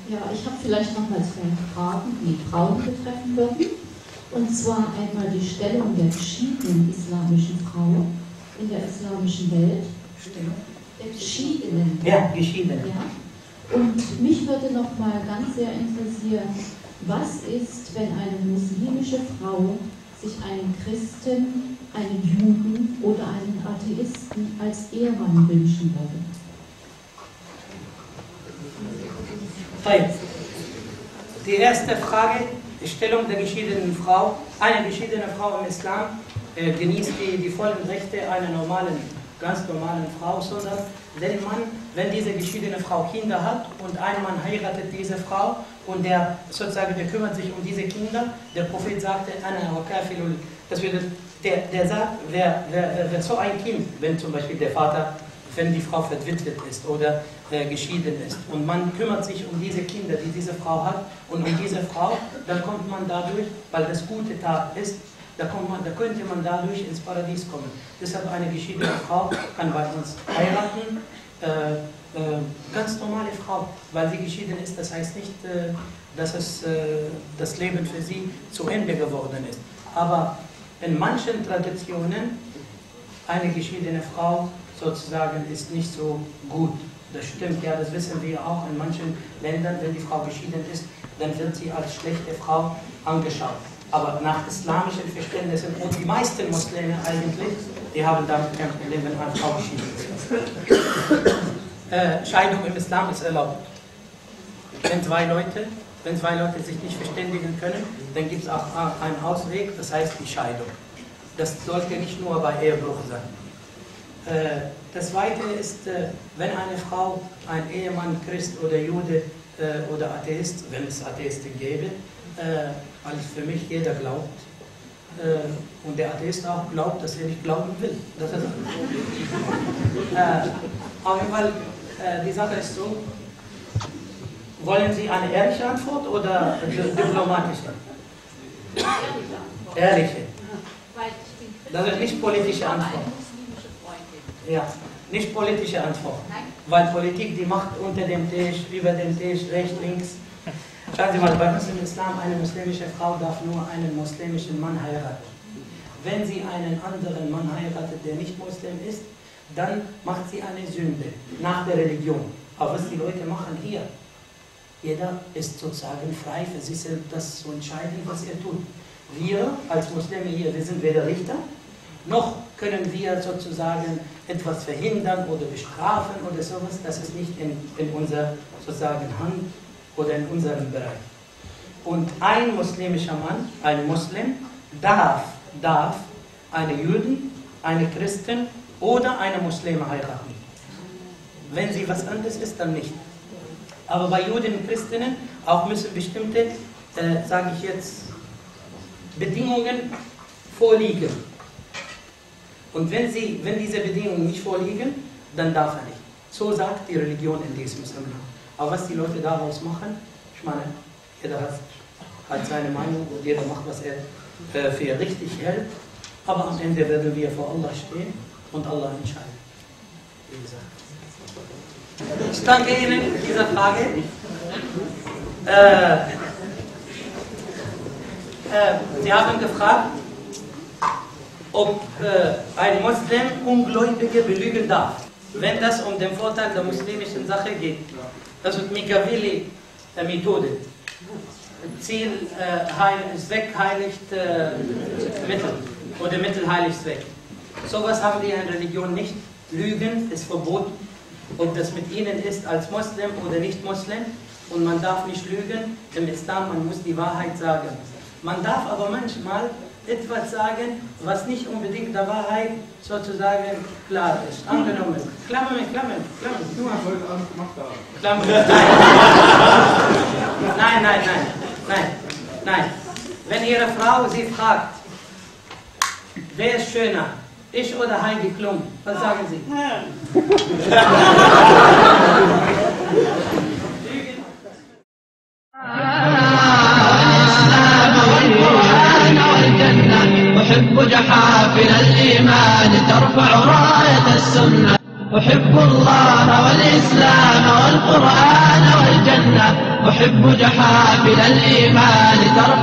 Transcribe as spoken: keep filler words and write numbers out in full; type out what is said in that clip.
Ja, ich habe vielleicht noch mal zwei Fragen, die Frauen betreffen würden. Und zwar einmal die Stellung der geschiedenen islamischen Frau in der islamischen Welt. Stellung? Der geschiedenen. Ja, geschiedene. Ja. Und mich würde noch mal ganz sehr interessieren, was ist, wenn eine muslimische Frau sich einen Christen, einen Juden oder einen Atheisten als Ehemann wünschen würde? Die erste Frage, die Stellung der geschiedenen Frau. Eine geschiedene Frau im Islam äh, genießt die, die vollen Rechte einer normalen, ganz normalen Frau, sondern wenn man, wenn diese geschiedene Frau Kinder hat und ein Mann heiratet diese Frau und der sozusagen, der kümmert sich um diese Kinder, der Prophet sagte, Ana wa kafilul, das würde, der, der sagt, wer, wer, wer so ein Kind, wenn zum Beispiel der Vater, wenn die Frau verwitwet ist oder äh, geschieden ist und man kümmert sich um diese Kinder, die diese Frau hat und um diese Frau, dann kommt man dadurch, weil das gute Tat ist, da, kommt man, da könnte man dadurch ins Paradies kommen. Deshalb eine geschiedene Frau kann bei uns heiraten, äh, äh, ganz normale Frau, weil sie geschieden ist, das heißt nicht, äh, dass es, äh, das Leben für sie zu Ende geworden ist. Aber in manchen Traditionen, eine geschiedene Frau sozusagen ist nicht so gut. Das stimmt, ja, das wissen wir auch in manchen Ländern, wenn die Frau geschieden ist, dann wird sie als schlechte Frau angeschaut. Aber nach islamischen Verständnissen und die meisten Muslime eigentlich, die haben damit kein Problem, wenn eine Frau geschieden ist. äh, Scheidung im Islam ist erlaubt. Wenn zwei Leute, wenn zwei Leute sich nicht verständigen können, dann gibt es auch einen Ausweg, das heißt die Scheidung. Das sollte nicht nur bei Ehebruch sein. Das Zweite ist, wenn eine Frau, ein Ehemann, Christ oder Jude oder Atheist, wenn es Atheisten gäbe, weil für mich jeder glaubt, und der Atheist auch glaubt, dass er nicht glauben will. Das ist auf jeden Fall, die Sache ist so, wollen Sie eine ehrliche Antwort oder diplomatische? Ehrliche. Das ist nicht politische Antwort. Ja, nicht politische Antwort. Nein. Weil Politik, die macht unter dem Tisch, über dem Tisch, rechts, links. Schauen Sie mal, bei uns im Islam, eine muslimische Frau darf nur einen muslimischen Mann heiraten. Wenn sie einen anderen Mann heiratet, der nicht Muslim ist, dann macht sie eine Sünde nach der Religion. Aber was die Leute machen hier, jeder ist sozusagen frei für sich selbst, das zu entscheiden, was er tut. Wir als Muslime hier, wir sind weder Richter, noch können wir sozusagen etwas verhindern oder bestrafen oder sowas. Das ist nicht in, in unserer sozusagen Hand oder in unserem Bereich. Und ein muslimischer Mann, ein Muslim, darf, darf eine Juden, eine Christin oder eine Muslime heiraten. Wenn sie was anderes ist, dann nicht. Aber bei Juden und Christinnen auch müssen bestimmte, äh, sage ich jetzt, Bedingungen vorliegen. Und wenn, sie, wenn diese Bedingungen nicht vorliegen, dann darf er nicht. So sagt die Religion in diesem Zusammenhang. Aber was die Leute daraus machen, ich meine, jeder hat, hat seine Meinung und jeder macht, was er äh, für richtig hält. Aber am Ende werden wir vor Allah stehen und Allah entscheiden. Wie gesagt. Ich danke Ihnen für diese Frage. Äh, äh, Sie haben gefragt, ob äh, ein Muslim Ungläubige belügen darf, wenn das um den Vorteil der muslimischen Sache geht. Das ist Machiavelli-Methode. Ziel, äh, heil, Zweck heiligt äh, Mittel oder Mittel heiligt Zweck. Sowas haben wir in Religion nicht. Lügen ist verboten, ob das mit ihnen ist als Muslim oder nicht Muslim. Und man darf nicht lügen im Islam, man muss die Wahrheit sagen. Man darf aber manchmal etwas sagen, was nicht unbedingt der Wahrheit sozusagen klar ist. Angenommen. Klammern, Klammern, Klammern. Nur heute Abend gemacht haben. Klammern. Nein, nein, nein, nein, nein. Wenn Ihre Frau Sie fragt, wer ist schöner, ich oder Heidi Klum, was sagen Sie? أحب جحافل الإيمان ترفع راية السنة أحب الله والإسلام والقرآن والجنة أحب جحافل الإيمان ترفع